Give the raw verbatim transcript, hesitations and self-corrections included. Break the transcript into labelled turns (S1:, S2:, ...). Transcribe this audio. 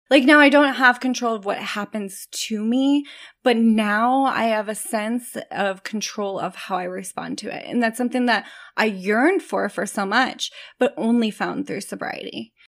S1: Like now I don't have control of what happens to me, but now I have a sense of control of how I respond to it. And that's something that I yearned for for so much, but only found through sobriety.